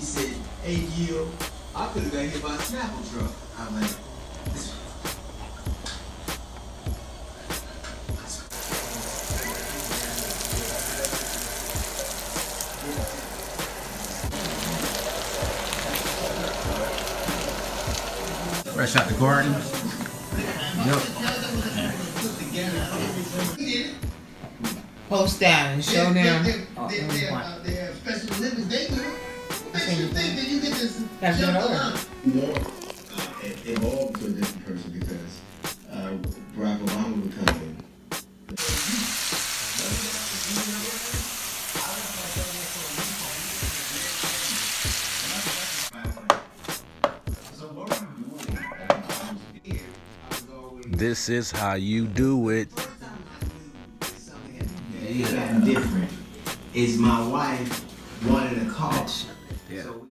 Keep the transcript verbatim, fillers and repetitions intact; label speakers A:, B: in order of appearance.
A: He said, hey, Gil, I could have got hit by a Snapple truck. I'm like,
B: fresh out the garden. Yep.
C: Post down and show them.
D: Oh, they're, they're, uh, they're special livings. They do it. What makes you think that you get this?
C: That's
D: jump
C: it over.
D: around?
E: More uh, it evolved to a different person because uh, Barack Obama would come in.
F: This is how you do it.
A: yeah, different is my wife wanted a car.
F: Yeah.